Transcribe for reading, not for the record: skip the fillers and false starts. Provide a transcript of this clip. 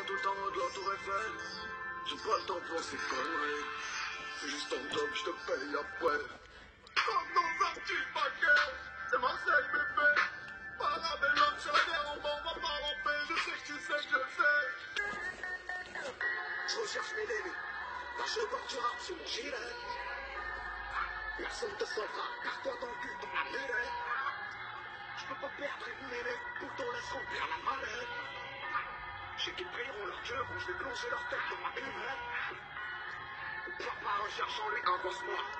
tout en haut de la tour Eiffel. J'ai pas le temps pour ces conneries. C'est juste ton job, je te paye après. Comme dans un petit paquet. C'est Marseille, bébé. Parabellum sur la guerre, on va pas ramper. Je sais que tu sais que je sais. Je recherche mes lélés. La cheveux du rap sur mon gilet. Personne te sauvera, car toi ton cul dans la mêlée. Je peux pas perdre une mêlée, pourtant laisse remplir la mallette. J'ai qu'ils prieront leur Dieu quand je vais plonger leur tête dans ma cuvette. Papa recherche en lui un grosse noir.